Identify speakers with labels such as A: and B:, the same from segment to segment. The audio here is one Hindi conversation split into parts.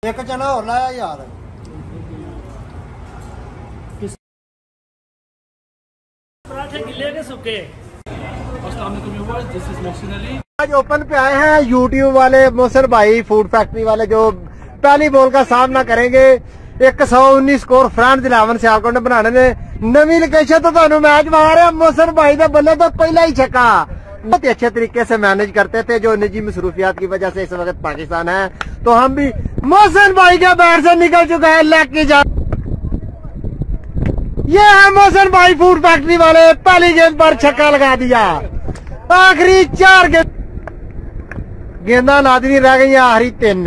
A: एक चना और लाया यार।
B: पराठे गिले के सूखे।
A: आज ओपन पे आए हैं यूट्यूब वाले मोहसिन भाई फूड फैक्ट्री वाले, जो पहली बॉल का सामना करेंगे 119 स्कोर फ्रेंड्स 11 सियालकोट ने बनाने ने नवी लोकेशन तो थानू मैच मारे मोहसिन भाई का बल्ले तो पहला ही छक्का बहुत ही अच्छे तरीके से मैनेज करते थे। जो निजी मसरूफियात की वजह से इस वक्त पाकिस्तान है, तो हम भी मोहसिन भाई के बैट से निकल चुका है लेग की जा। ये है मोहसिन भाई फूड फैक्ट्री वाले, पहली गेंद पर छक्का लगा दिया। आखिरी 4 गेंदा नादरी रह गई, आखिरी 3।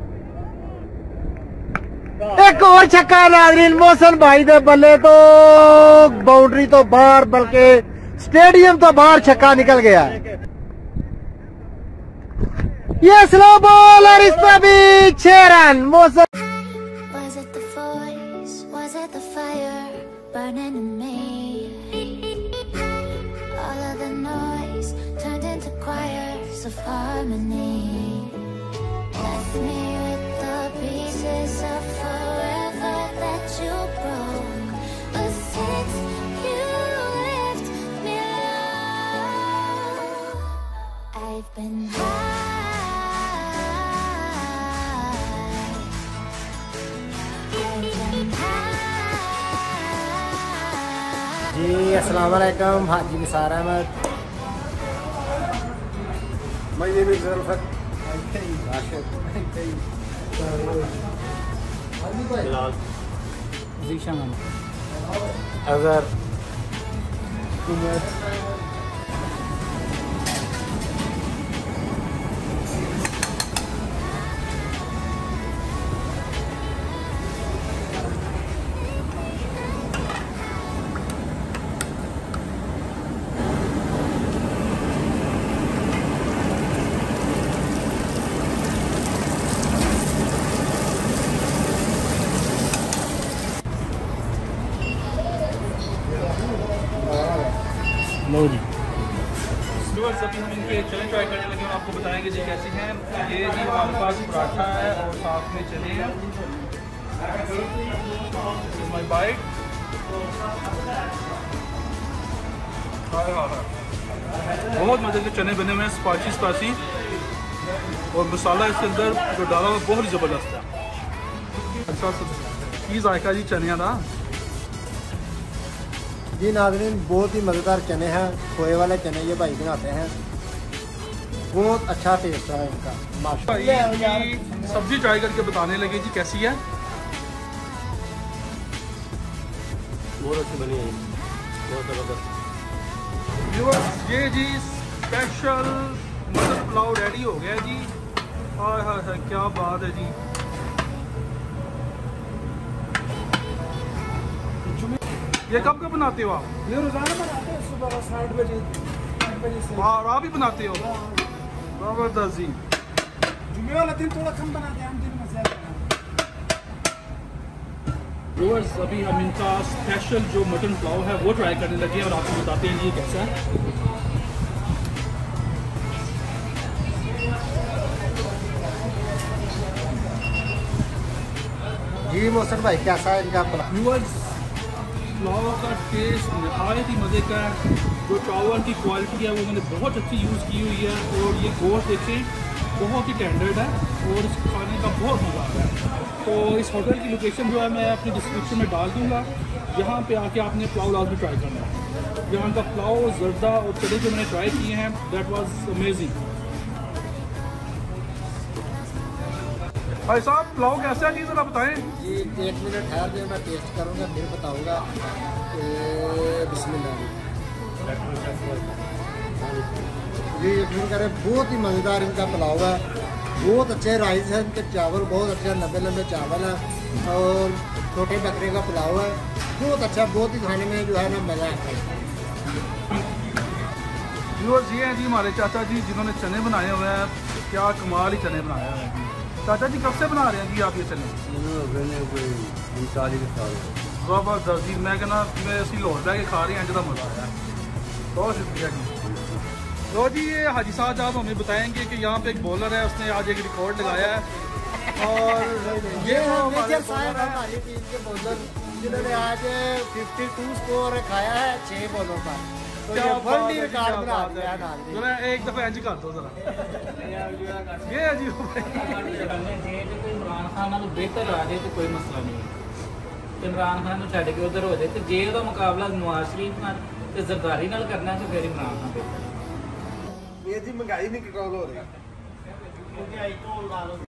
A: एक और छक्का नादरीन मोहसिन भाई दे बल्ले तो बाउंड्री तो बाहर, बल्कि स्टेडियम तो बाहर छक्का निकल गया। ये स्लो बॉल और इस पे भी 6 run. Mohsin
C: burning in me, all of the noise turned into choirs of harmony, left me with the pieces of forever that you broke, but since you left me alone, I've been
A: जी अस्सलाम वालेकुम, हाजी Nisar Ahmad. My name is Zulfat Bilal Zishan Azhar Umar।
B: लो जी अभी हम इनके चने ट्राई करने लगे और आपको बताएंगे जी कैसी हैं। ये जी हमारे पास पराठा है और साथ में चने हैं। My bite. बहुत मजे के चने बने हुए हैं, स्पाइसी और मसाला इसके अंदर जो डाला हुआ बहुत ही ज़बरदस्त है। अच्छा की जायका जी चने का
A: जी नाज़रीन, बहुत ही मज़ेदार चने हैं, खोए वाले चने ये भाई बनाते हैं, बहुत अच्छा टेस्ट है इनका माशाल्लाह।
B: सब्जी ट्राई करके बताने लगे जी कैसी है।
D: बहुत अच्छी बनी है, बहुत ज़बरदस्त।
B: ये जी स्पेशल मटर पुलाव रेडी हो गया जी। हाय हाय हाय क्या बात है जी। ये कब कब बनाते हो आप?
E: ये रोजाना बनाते हैं, सुबह 7 बजे 8 बजे से।
B: और आप भी बनाते हो? जबरदस्त जी।
E: जुमे वाला दिन थोड़ा कम बनाते हैं, हम दिन में ज़्यादा।
B: व्यूअर्स अभी हम इनका स्पेशल जो मटन पुलाव है वो ट्राई करने लगे और आपको बताते हैं ये कैसा है।
A: जी मोहसिन भाई कैसा है इनका
B: व्यूअर्स पुलाव का टेस्ट नहायत ही मज़े का है। जो चावल की क्वालिटी है वो उन्होंने बहुत अच्छी यूज़ की हुई है और ये गोश्त देखें बहुत ही टेंडर्ड है और इस खाने का बहुत मज़ा आ रहा है। तो इस होटल की लोकेशन जो है मैं अपनी डिस्क्रिप्शन में डाल दूँगा, यहाँ पे आके आपने पुलाव लाजमी ट्राई करना है। यहाँ का पुलाव जर्दा और चने जो मैंने ट्राई किए हैं दैट वाज अमेजिंग। भाई साहब पुलाव कैसा है जी ज़रा बताएं।
A: जी 1 मिनट ठहर दे, मैं टेस्ट करूँगा फिर बताऊँगा। बिस्मिल्लाह जी, यकीन करें बहुत ही मज़ेदार इनका पुलाव है, बहुत अच्छे राइस है इनके, चावल बहुत अच्छे लंबे लंबे चावल है और छोटे बकरे का पुलाव है, बहुत अच्छा, बहुत ही खाने में जो है ना मज़ा आता है।
B: व्यूअर्स ये हैं जी हमारे चाचा जी जिन्होंने चने बनाए हुए हैं, क्या कमाल ही चने बनाए हुए हैं। चाचा जी कब से बना रहे हैं जी आप ये चने? जबरदस्त जी, मैं कहना मैं असं लाहौर बह के खा रहे हैं, जरा मज़ा आया, बहुत शुक्रिया जी। तो जी ये हाजी साहब आप हमें बताएंगे कि यहाँ पे एक बॉलर है, उसने आज एक रिकॉर्ड लगाया है
A: और ये
B: वो
A: है
B: हमारे
A: मेजर साहब हमारी टीम के बॉलर जिन्होंने आज 52 स्कोर खाया है 6 बॉलों पर। तो ये वर्ल्ड रिकॉर्ड बना दिया है नाज़रीन।
B: जरा एक दफा इंज कर दो जरा ये है जी
F: इमरान खान नालों बेहतर आ जाए तो कोई मसला नहीं है। इमरान खान को छड़ के उधर हो जाए तो जे ਉਹਦਾ ਮੁਕਾਬਲਾ नवाज शरीफ नाल ते जरदारी नाल करना तो फिर इमरान खान बेहतर है।
A: ये जी महंगाई नहीं कंट्रोल हो रही।